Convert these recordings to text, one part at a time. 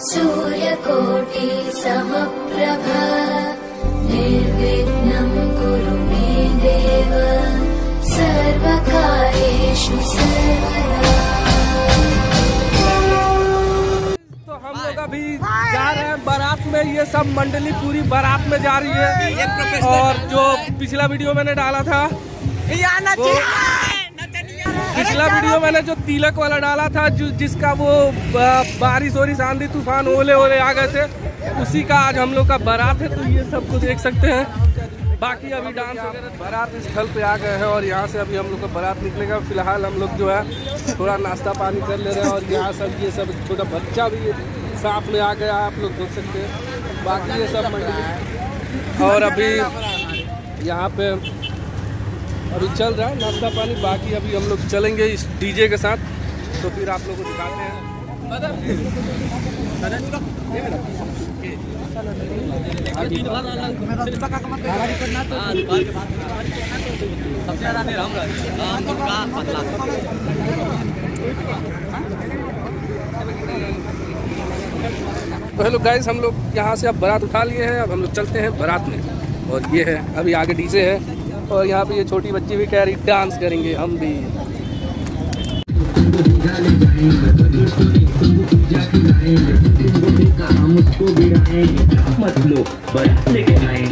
सूर्यकोटि समप्रभ निर्विघ्नं कुरु मे देव सर्वकार्येषु सर्वदा। तो हम लोग अभी जा रहे हैं बारात में। ये सब मंडली पूरी बारात में जा रही है। और जो पिछला वीडियो मैंने डाला था, पिछला वीडियो मैंने जो तिलक वाला डाला था, जिसका वो बारिश और आंधी तूफान ओले आ गए थे, उसी का आज हम लोग का बारात है। तो ये सब कुछ देख सकते हैं। बाकी अभी डांस वगैरह बारात स्थल पे आ गए हैं और यहाँ से अभी हम लोग का बारात निकलेगा। फिलहाल हम लोग जो है थोड़ा नाश्ता पानी कर ले रहे हैं। और यहाँ सब ये सब छोटा बच्चा भी साथ में आ गया, आप लोग देख सकते हैं। बाकी ये सब मंडली और अभी यहाँ पे अभी चल रहा है नाश्ता पानी। बाकी अभी हम लोग चलेंगे इस डीजे के साथ, तो फिर आप लोगों को दिखाते हैं। तो हेलो गाइस, हम लोग यहाँ से अब बारात उठा लिए हैं। अब हम लोग चलते हैं बारात में। और ये है अभी आगे डीजे है और यहाँ पे ये छोटी बच्ची भी कह रही डांस करेंगे हम भी। मत लो बारात लेके आए।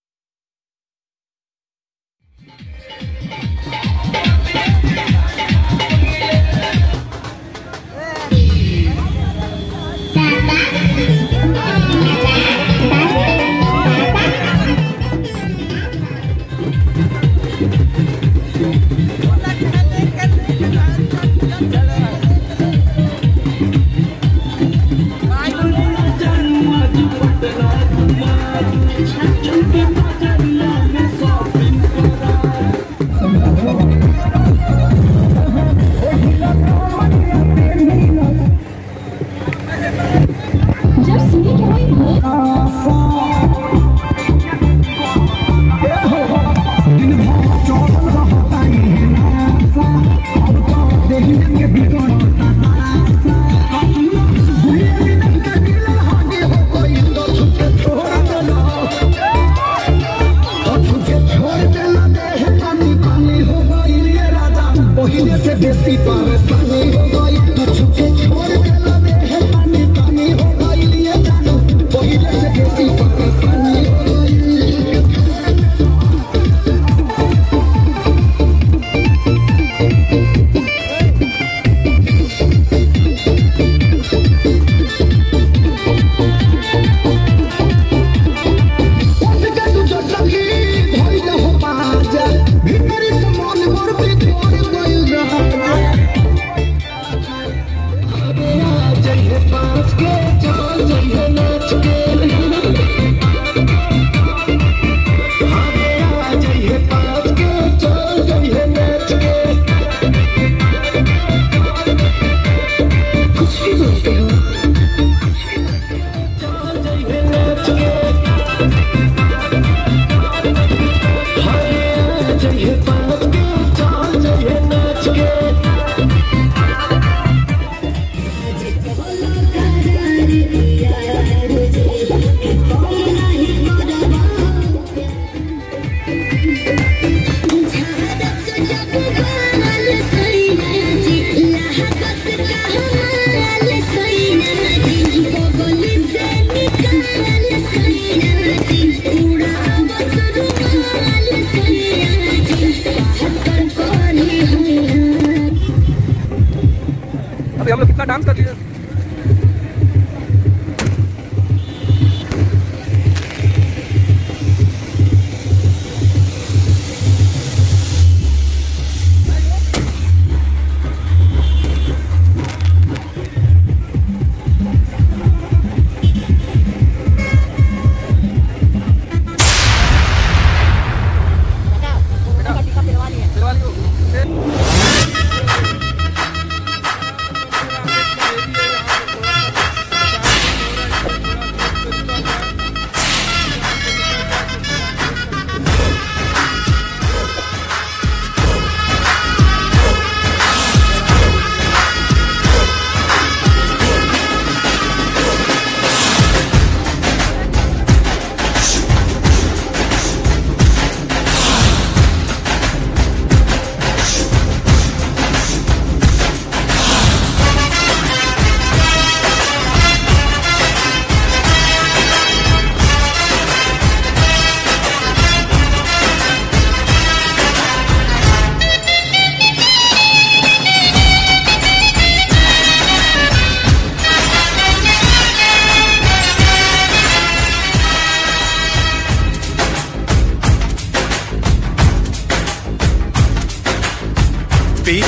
अभी हम लोग कितना डांस कर दिया।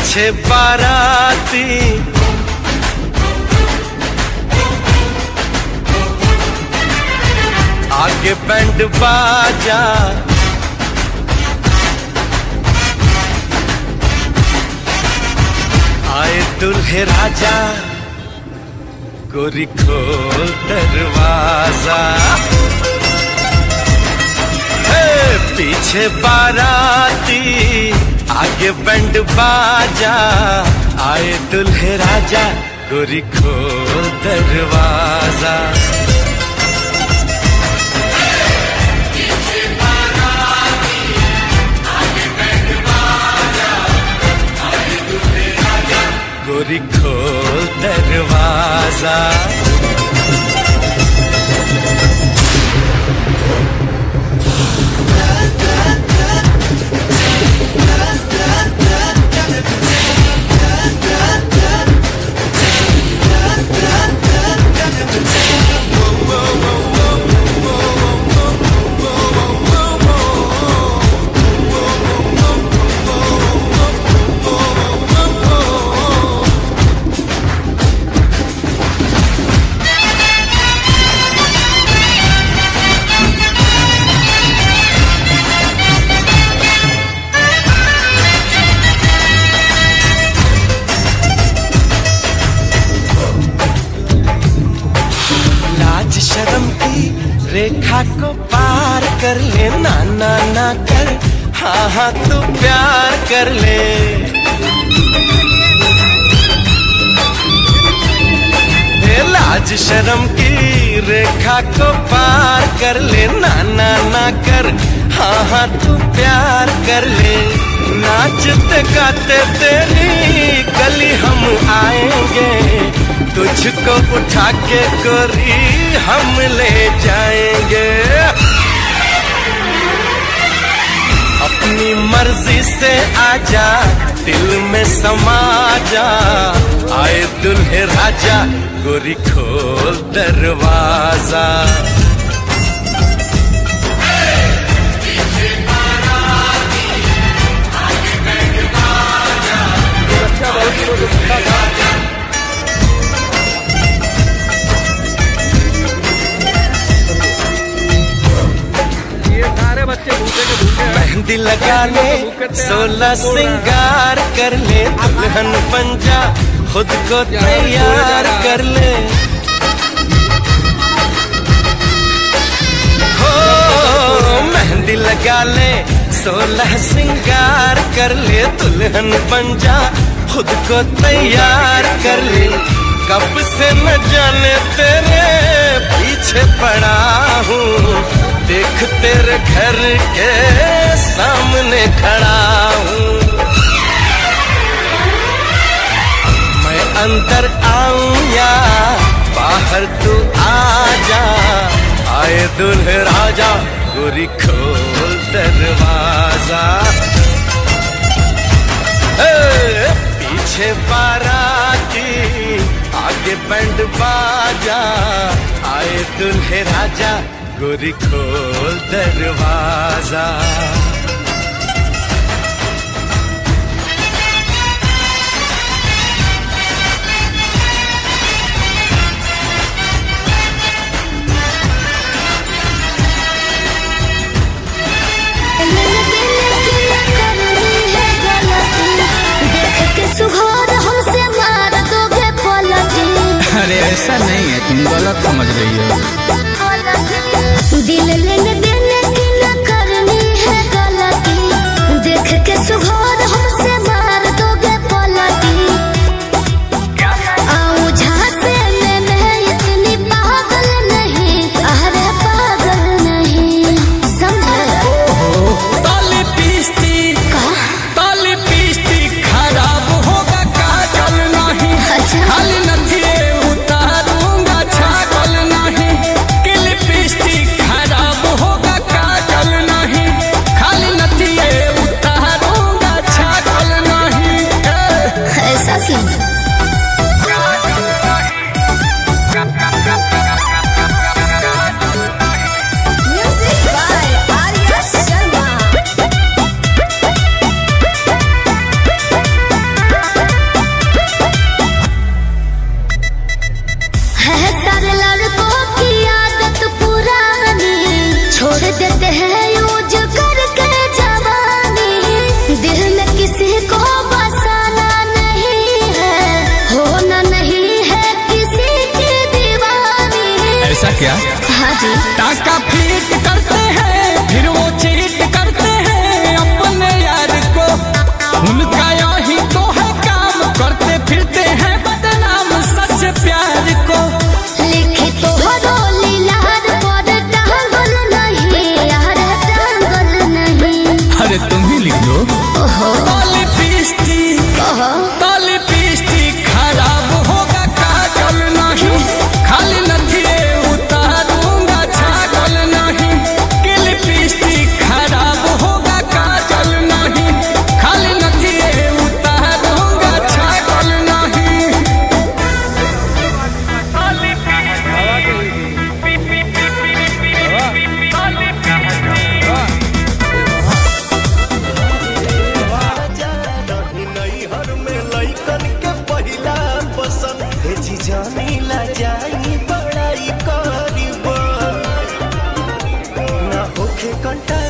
पीछे बाराती आगे बैंड बाजा, आए दुल्हे राजा, गोरी खोल दरवाजा। पीछे बाराती आगे बैंड बाजा, आए दुल्हे राजा, गोरी खोल दरवाजा। पीछे बाराती आगे बैंड बाजा, आए दुल्हे राजा, गोरी खोल दरवाजा। शर्म की रेखा को पार कर ले, ना ना ना कर, हाँ हाँ तू प्यार कर ले। लाज शर्म की रेखा को पार कर ले, ना ना ना कर, हाँ हाँ तू प्यार कर ले। नाचते गाते तेरी गली हम आएंगे, तुझको उठा के गोरी हम ले जाएंगे। अपनी मर्जी से आजा, दिल में समा जा, आए दुल्हे राजा, गोरी खोल दरवाजा। मेहंदी लगा ले, 16 सिंगार कर ले, दुल्हन बन जा, खुद को तैयार कर ले। हो मेहंदी लगा ले, 16 सिंगार कर ले, दुल्हन बन जा, खुद को तैयार कर ले। कब से न जाने तेरे पीछे पड़ा हूँ, देख तेरे घर के सामने खड़ा हूँ। मैं अंदर आऊं या बाहर तू आ जा, आए दुल्हे राजा, गोरी खोल दरवाजा। पीछे बाराती आगे बैंड बाजा, आए दुल्हे राजा, गोरी खोल दरवाजा। अरे ऐसा नहीं है, तुम गलत समझ रही हो। दिल लेने देने की न करनी है गलती, देख के सुघोर हमसे मार दोगे पलटी। आऊं झांसे में मैं इतनी पागल नहीं, अरे पागल नहीं, समझे? ताली पीस्ती खराब होगा काजल नहीं, खाली नथिए उतारूंगा छागल नहीं। लिपस्टिक खराब होगा काजल नहीं, खाली नथिए उतारूंगा छागल नहीं। ऐसा क्यों? Music by Arya Sharma. क्या? हाँ जी। टाका फीट करते हैं फिर वो चीट करते हैं अपने यार को, उनका यही तो है काम, करते फिरते हैं बदनाम सच प्यार को। लिखी तो रोली लहर पर टांगल नहीं यार, टांगल नहीं। अरे तुम ही लिख लो। लिपस्टिक खराब होगा काजल नहीं, खाली नथिए उतारूंगा छागल नहीं। कि लिपस्टिक खराब होगा काजल नहीं, खाली नथिए उतारूंगा छागल नहीं। जानी ला जाई बड़ाई करीब ना होखे कंटा